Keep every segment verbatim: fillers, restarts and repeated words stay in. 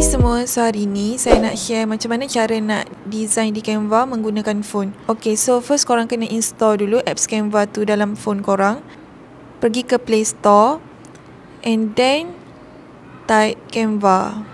Hai semua, so hari ni saya nak share macam mana cara nak design di Canva menggunakan phone. Okay, so first korang kena install dulu apps Canva tu dalam phone korang. Pergi ke Play Store and then type Canva.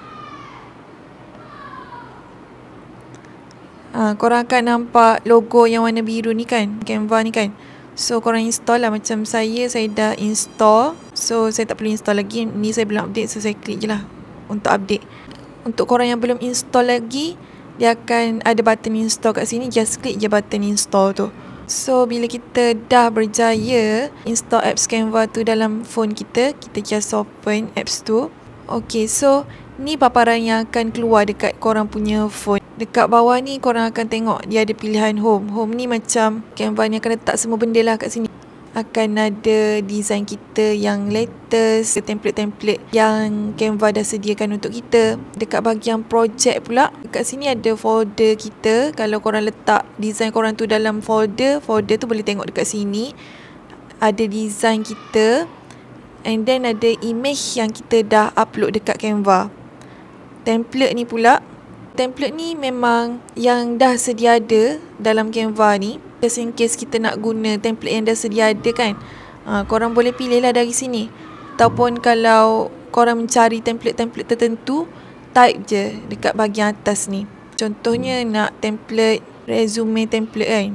Ha, korang akan nampak logo yang warna biru ni kan, Canva ni kan. So korang install lah, macam saya, saya dah install. So saya tak perlu install lagi, ni saya belum update, so saya klik je lah untuk update. Untuk korang yang belum install lagi, dia akan ada button install kat sini. Just klik je button install tu. So bila kita dah berjaya install apps Canva tu dalam phone kita, kita just open apps tu. Okay, so ni paparan yang akan keluar dekat korang punya phone. Dekat bawah ni korang akan tengok dia ada pilihan home. Home ni macam Canva ni akan letak semua benda lah kat sini. Akan ada design kita yang latest, template-template yang Canva dah sediakan untuk kita. Dekat bahagian project pula, dekat sini ada folder kita. Kalau korang letak design korang tu dalam folder, folder tu boleh tengok dekat sini. Ada design kita, and then ada image yang kita dah upload dekat Canva. Template ni pula, template ni memang yang dah sedia ada dalam Canva ni. Just in case kita nak guna template yang dah sedia ada kan, ha, korang boleh pilih lah dari sini. Ataupun kalau korang mencari template-template tertentu, type je dekat bahagian atas ni. Contohnya nak template resume template kan,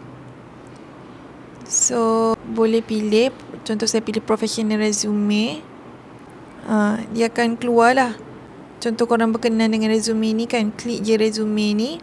so boleh pilih. Contoh saya pilih professional resume. ha, Dia akan keluar lah. Contoh korang berkenan dengan resume ni kan, klik je resume ni.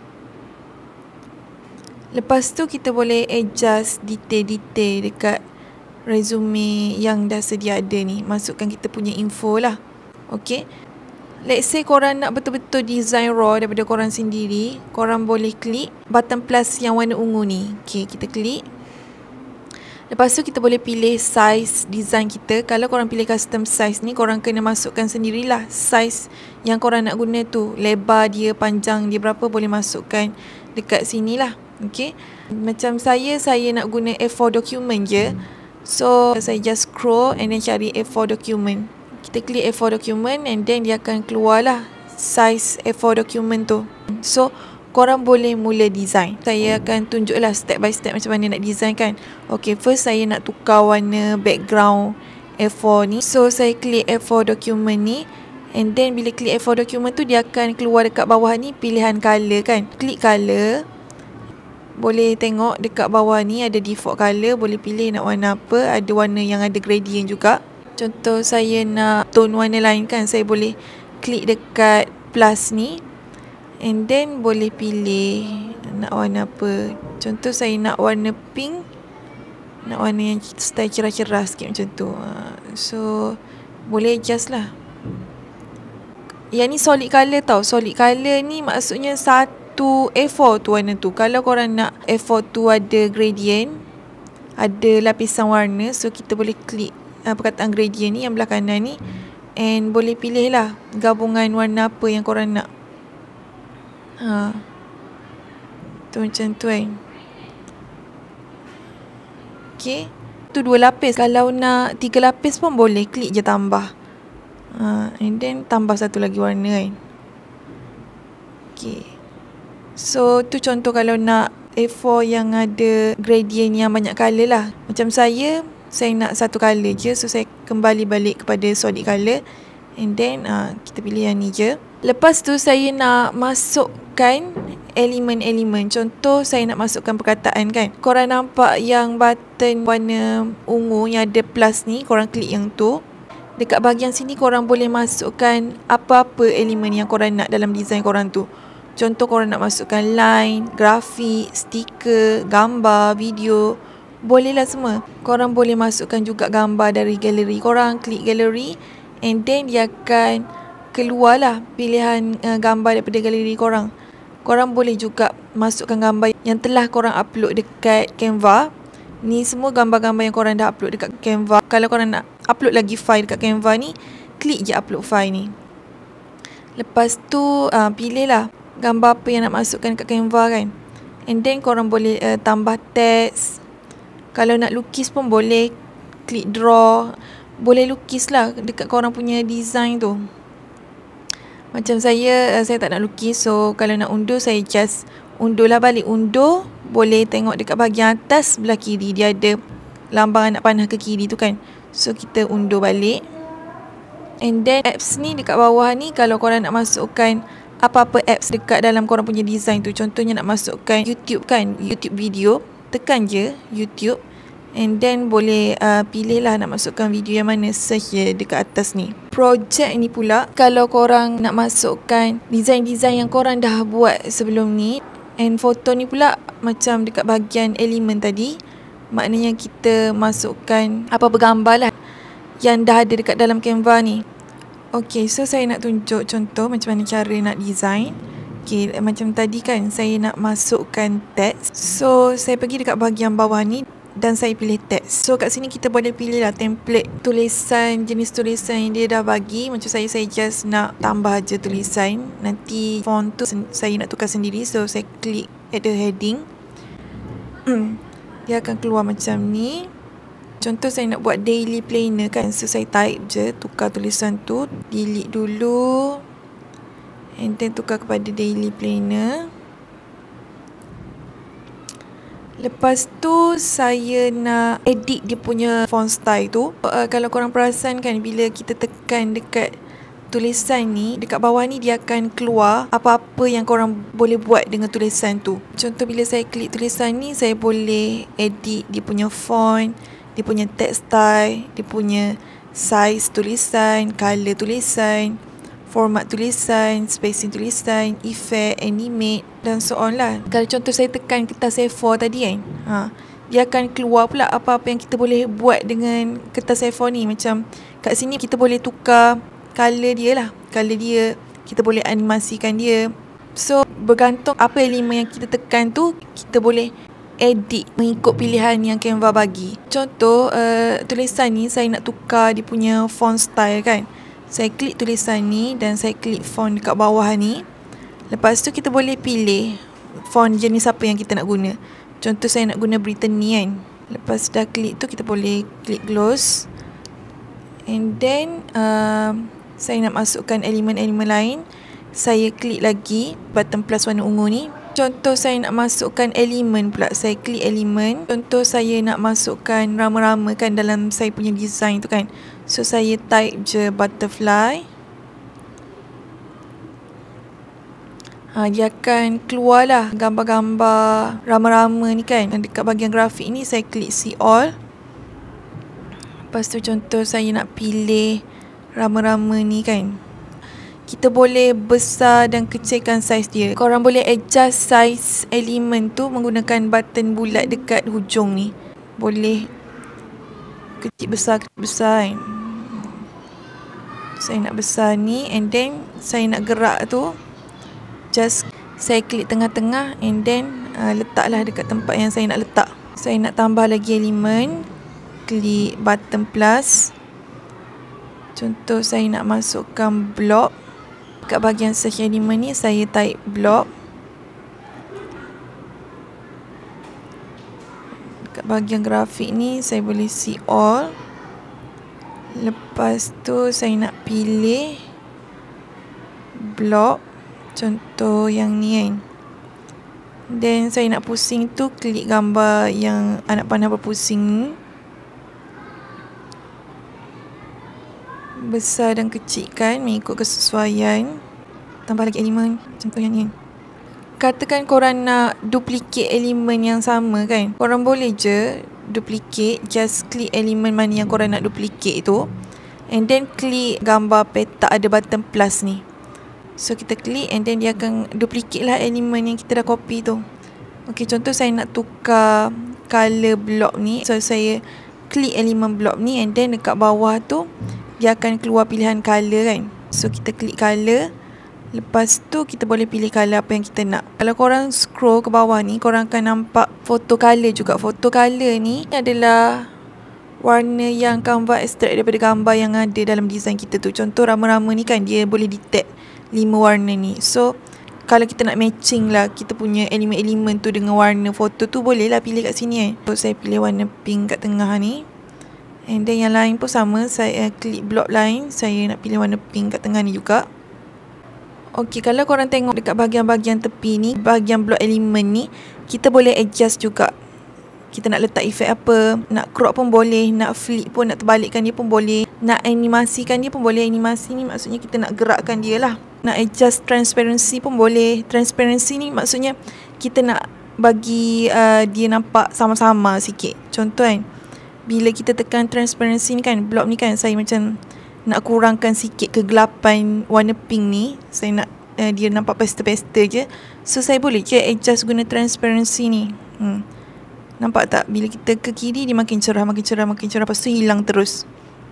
Lepas tu kita boleh adjust detail-detail dekat resume yang dah sedia ada ni. Masukkan kita punya info lah. Okay, let's say korang nak betul-betul design raw daripada korang sendiri, korang boleh klik button plus yang warna ungu ni. Okay, kita klik. Lepas tu kita boleh pilih size design kita. Kalau korang pilih custom size ni, korang kena masukkan sendirilah size yang korang nak guna tu. Lebar dia, panjang dia berapa, boleh masukkan dekat sini lah. Okay, macam saya, saya nak guna A four document je. So saya just scroll and then cari A four document. Kita klik A four document and then dia akan keluar lah size A four document tu. So korang boleh mula design. Saya akan tunjuk lah step by step macam mana nak design kan. Okay, first saya nak tukar warna background A four ni. So saya klik A four document ni, and then bila klik A four document tu, dia akan keluar dekat bawah ni pilihan color kan. Klik color. Boleh tengok dekat bawah ni ada default color. Boleh pilih nak warna apa. Ada warna yang ada gradient juga. Contoh saya nak tone warna lain kan, saya boleh klik dekat plus ni, and then boleh pilih nak warna apa. Contoh saya nak warna pink, nak warna yang style cerah-cerah sikit macam tu. So boleh adjust lah. Yang ni solid color tau. Solid color ni maksudnya satu A four tu warna tu. Kalau korang nak A four tu ada gradient, ada lapisan warna, so kita boleh klik uh, perkataan gradient ni yang belah kanan ni, and boleh pilih lah gabungan warna apa yang korang nak. Ha, tu macam tu kan. Okay, tu dua lapis. Kalau nak tiga lapis pun boleh, klik je tambah. Ha, and then tambah satu lagi warna kan. Okay, so tu contoh kalau nak A four yang ada gradient yang banyak colour lah. Macam saya, saya nak satu colour je. So saya kembali balik kepada solid colour, and then uh, kita pilih yang ni je. Lepas tu saya nak masukkan elemen-elemen. Contoh saya nak masukkan perkataan kan. Korang nampak yang button warna ungu yang ada plus ni, korang klik yang tu. Dekat bahagian sini korang boleh masukkan apa-apa elemen yang korang nak dalam design korang tu. Contoh korang nak masukkan line, grafik, stiker, gambar, video, bolehlah semua. Korang boleh masukkan juga gambar dari galeri korang. Klik galeri, and then dia akan keluarlah pilihan uh, gambar daripada galeri korang. Korang boleh juga masukkan gambar yang telah korang upload dekat Canva. Ni semua gambar-gambar yang korang dah upload dekat Canva. Kalau korang nak upload lagi file dekat Canva ni, klik je upload file ni. Lepas tu uh, pilihlah gambar apa yang nak masukkan kat Canva kan. And then korang boleh uh, tambah teks. Kalau nak lukis pun boleh, klik draw. Boleh lukis lah dekat korang punya design tu. Macam saya, uh, saya tak nak lukis. So, kalau nak undur, saya just undur lah balik. Undur, boleh tengok dekat bahagian atas belah kiri. Dia ada lambang anak panah ke kiri tu kan. So, kita undur balik. And then, apps ni dekat bawah ni, kalau korang nak masukkan apa-apa apps dekat dalam korang punya design tu. Contohnya nak masukkan YouTube kan, YouTube video. Tekan je YouTube. And then boleh uh, pilih lah nak masukkan video yang mana, search je dekat atas ni. Projek ni pula, kalau korang nak masukkan design-design yang korang dah buat sebelum ni. And foto ni pula macam dekat bahagian elemen tadi. Maknanya kita masukkan apa-apa gambar lah yang dah ada dekat dalam Canva ni. Okay, so saya nak tunjuk contoh macam mana cara nak design. Okay, macam tadi kan saya nak masukkan teks. So, saya pergi dekat bahagian bawah ni dan saya pilih teks. So, kat sini kita boleh pilih lah template tulisan, jenis tulisan yang dia dah bagi. Macam saya, saya just nak tambah je tulisan. Nanti font tu saya nak tukar sendiri. So, saya klik at the heading. Dia akan keluar macam ni. Contoh saya nak buat daily planner kan. So, saya type je, tukar tulisan tu. Delete dulu. And then tukar kepada daily planner. Lepas tu saya nak edit dia punya font style tu. Uh, kalau korang perasan kan, bila kita tekan dekat tulisan ni, dekat bawah ni dia akan keluar apa-apa yang korang boleh buat dengan tulisan tu. Contoh bila saya klik tulisan ni, saya boleh edit dia punya font, dia punya text style, dia punya size tulisan, color tulisan, format tulisan, spacing tulisan, effect, animate dan so on lah. Kalau contoh saya tekan kertas A four tadi kan, ha, dia akan keluar pula apa-apa yang kita boleh buat dengan kertas A four ni. Macam kat sini kita boleh tukar colour dia lah. Colour dia, kita boleh animasikan dia. So, bergantung apa elemen yang kita tekan tu, kita boleh edit mengikut pilihan yang Canva bagi. Contoh, uh, tulisan ni saya nak tukar dia punya font style kan. Saya klik tulisan ni dan saya klik font dekat bawah ni. Lepas tu kita boleh pilih font jenis apa yang kita nak guna. Contoh saya nak guna Brittany kan. Lepas dah klik tu kita boleh klik close. And then uh, saya nak masukkan elemen-elemen lain. Saya klik lagi button plus warna ungu ni. Contoh saya nak masukkan elemen pula. Saya klik elemen. Contoh saya nak masukkan rama-rama kan dalam saya punya design tu kan. So saya type je butterfly. Ha, dia akan keluar lah gambar-gambar rama-rama ni kan. Dekat bahagian grafik ni saya klik see all. Lepas tu contoh saya nak pilih rama-rama ni kan. Kita boleh besar dan kecilkan saiz dia. Korang boleh adjust saiz elemen tu menggunakan button bulat dekat hujung ni. Boleh kecil besar kecil besar kan. Saya nak besar ni and then saya nak gerak tu. Just saya klik tengah-tengah and then uh, letaklah dekat tempat yang saya nak letak. Saya nak tambah lagi elemen. Klik button plus. Contoh saya nak masukkan block. Dekat bahagian search element ni saya type block. Dekat bahagian grafik ni saya boleh see all. Lepas tu saya nak pilih block. Contoh yang ni kan. Then saya nak pusing tu, klik gambar yang anak panah berpusing ni. Besar dan kecilkan mengikut kesesuaian. Tambah lagi elemen. Contoh yang ni. Katakan korang nak duplicate elemen yang sama kan. Korang boleh je duplicate. Just klik elemen mana yang korang nak duplicate tu. And then klik gambar petak ada button plus ni. So kita klik and then dia akan duplicate lah elemen yang kita dah copy tu. Okay, contoh saya nak tukar color block ni. So saya klik elemen block ni and then dekat bawah tu dia akan keluar pilihan color kan. So kita klik color. Lepas tu kita boleh pilih color apa yang kita nak. Kalau korang scroll ke bawah ni, korang akan nampak photo color juga. Photo color ni adalah warna yang Canva extract daripada gambar yang ada dalam design kita tu. Contoh rama-rama ni kan, dia boleh detect lima warna ni. So kalau kita nak matching lah kita punya elemen-elemen tu dengan warna foto tu, boleh lah pilih kat sini kan. So saya pilih warna pink kat tengah ni. And then yang lain pun sama, saya klik block lain, saya nak pilih warna pink kat tengah ni juga. Okey, kalau korang tengok dekat bahagian-bahagian tepi ni, bahagian block element ni, kita boleh adjust juga. Kita nak letak efek apa, nak crop pun boleh, nak flip pun, nak terbalikkan dia pun boleh, nak animasikan dia pun boleh. Animasi ni maksudnya kita nak gerakkan dia lah. Nak adjust transparency pun boleh. Transparency ni maksudnya kita nak bagi uh, dia nampak sama-sama sikit. Contoh kan, bila kita tekan transparency ni kan, block ni kan, saya macam nak kurangkan sikit kegelapan warna pink ni. Saya nak uh, dia nampak pastel-pastel je. So saya boleh je adjust guna transparency ni. Hmm. Nampak tak? Bila kita ke kiri, dia makin cerah, makin cerah, makin cerah. Lepas tu hilang terus.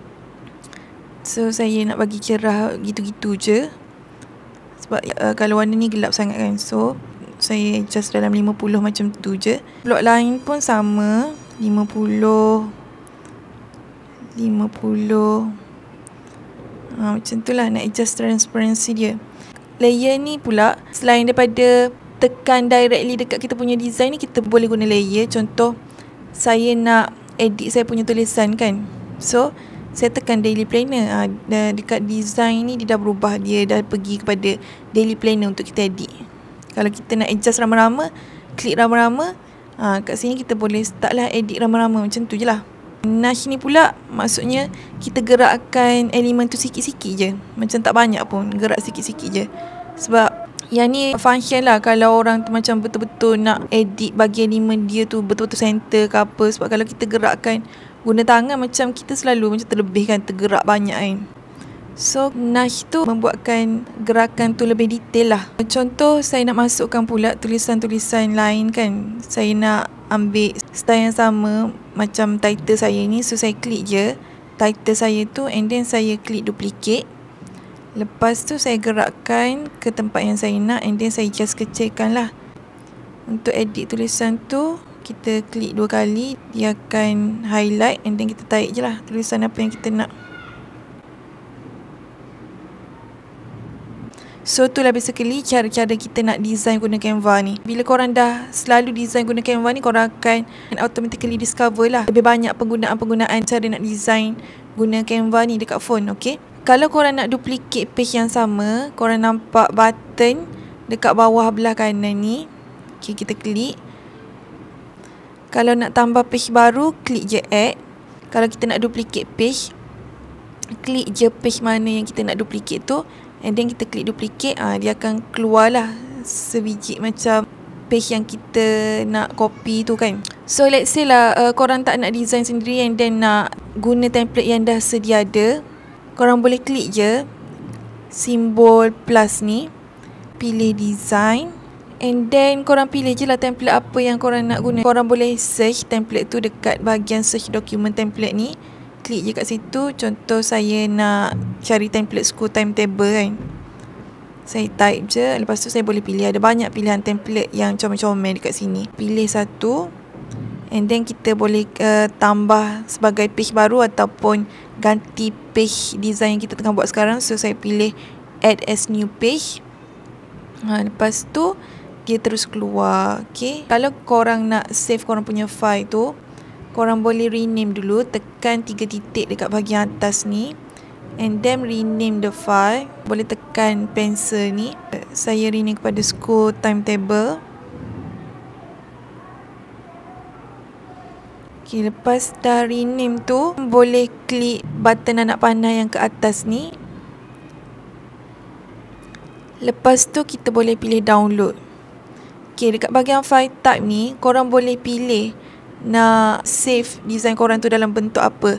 So saya nak bagi cerah gitu-gitu je. Sebab uh, kalau warna ni gelap sangat kan. So saya adjust dalam lima puluh macam tu je. Block lain pun sama. lima puluh lima puluh Ha, macam tu lah nak adjust transparency dia. Layer ni pula, selain daripada tekan directly dekat kita punya design ni, kita boleh guna layer. Contoh, saya nak edit saya punya tulisan kan. So, saya tekan daily planner. Ha, dekat design ni dia dah berubah. Dia dah pergi kepada daily planner untuk kita edit. Kalau kita nak adjust rama-rama, klik rama-rama, ha, kat sini kita boleh start lah edit rama-rama. Macam tu je lah. Nash ni pula maksudnya kita gerakkan elemen tu sikit-sikit je. Macam tak banyak pun, gerak sikit-sikit je. Sebab yang ni function lah kalau orang tu macam betul-betul nak edit bagi elemen dia tu betul-betul center ke apa. Sebab kalau kita gerakkan guna tangan, macam kita selalu macam terlebihkan, tergerak banyak kan. So Nash tu membuatkan gerakan tu lebih detail lah. Contoh saya nak masukkan pula tulisan-tulisan lain kan. Saya nak ambil style yang sama macam title saya ni. So saya klik je title saya tu, and then saya klik duplicate. Lepas tu saya gerakkan ke tempat yang saya nak, and then saya just kecilkan lah. Untuk edit tulisan tu, kita klik dua kali, dia akan highlight, and then kita tarik je lah tulisan apa yang kita nak. So itulah basically cara-cara kita nak design guna Canva ni. Bila korang dah selalu design guna Canva ni, korang akan automatically discover lah lebih banyak penggunaan-penggunaan cara nak design guna Canva ni dekat phone. Okay, kalau korang nak duplicate page yang sama, korang nampak button dekat bawah belah kanan ni. Okay, kita klik. Kalau nak tambah page baru, klik je add. Kalau kita nak duplicate page, klik je page mana yang kita nak duplicate tu, and then kita klik duplicate. Ah, dia akan keluar lah sebiji macam page yang kita nak copy tu kan. So let's say lah uh, korang tak nak design sendiri, and then nak guna template yang dah sedia ada, korang boleh klik je simbol plus ni, pilih design, and then korang pilih je lah template apa yang korang nak guna. Korang boleh search template tu dekat bahagian search document template ni. Klik je kat situ. Contoh saya nak cari template school timetable kan. Saya type je. Lepas tu saya boleh pilih. Ada banyak pilihan template yang comel-comel dekat sini. Pilih satu. And then kita boleh uh, tambah sebagai page baru ataupun ganti page design yang kita tengah buat sekarang. So saya pilih add as new page. Ha, lepas tu dia terus keluar. Okay, kalau korang nak save korang punya file tu, korang boleh rename dulu. Tekan tiga titik dekat bahagian atas ni, and then rename the file. Boleh tekan pencil ni. Saya rename kepada school timetable. Okay, lepas dah rename tu, boleh klik button anak panah yang ke atas ni. Lepas tu kita boleh pilih download. Okay, dekat bahagian file type ni, korang boleh pilih nak save design korang tu dalam bentuk apa.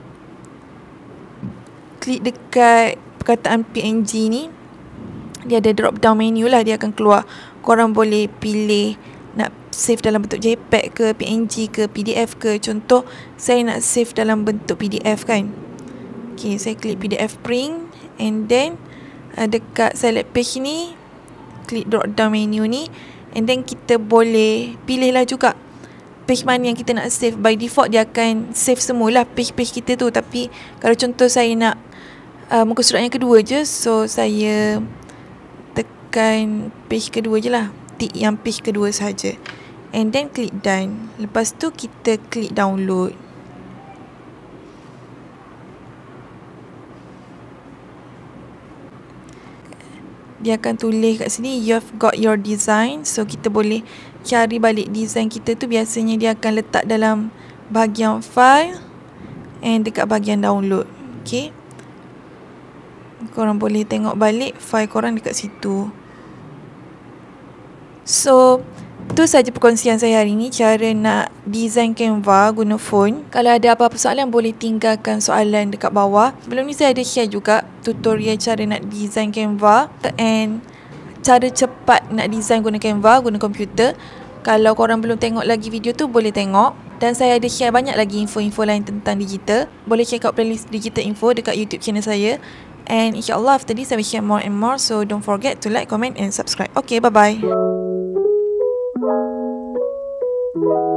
Klik dekat perkataan P N G ni, dia ada drop down menu lah, dia akan keluar. Korang boleh pilih nak save dalam bentuk JPEG ke, P N G ke, P D F ke. Contoh saya nak save dalam bentuk P D F kan. Okay, saya klik P D F print, and then uh, dekat select page ni, klik drop down menu ni, and then kita boleh pilih lah juga page mana yang kita nak save. By default dia akan save semualah page-page kita tu. Tapi kalau contoh saya nak uh, muka surat yang kedua je, so saya tekan page kedua je lah, tik yang page kedua saja, and then klik done. Lepas tu kita klik download. dia akan tulis kat sini you've got your design. So kita boleh cari balik design kita tu. Biasanya dia akan letak dalam bahagian file and dekat bahagian download. Okay, korang boleh tengok balik file korang dekat situ. So tu saja perkongsian saya hari ni, cara nak design Canva guna phone. Kalau ada apa-apa soalan boleh tinggalkan soalan dekat bawah. Sebelum ni saya ada share juga tutorial cara nak design Canva and cara cepat nak design guna Canva guna komputer. Kalau korang belum tengok lagi video tu boleh tengok. Dan saya ada share banyak lagi info-info lain tentang digital. Boleh check out playlist digital info dekat YouTube channel saya. And insyaAllah after this I will share more and more. So don't forget to like, comment and subscribe. Okay, bye-bye.